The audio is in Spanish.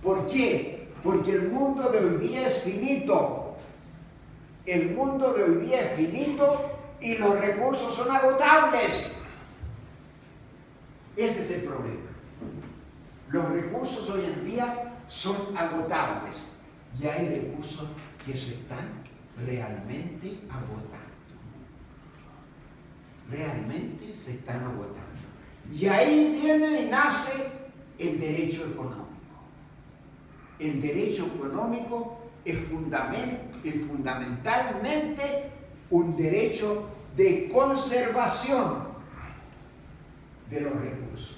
¿Por qué? Porque el mundo de hoy día es finito. El mundo de hoy día es finito y los recursos son agotables. Ese es el problema. Los recursos hoy en día son agotables y hay recursos que se están realmente agotando. Realmente se están agotando. Y ahí viene y nace el derecho económico. El derecho económico es fundamentalmente un derecho de conservación de los recursos.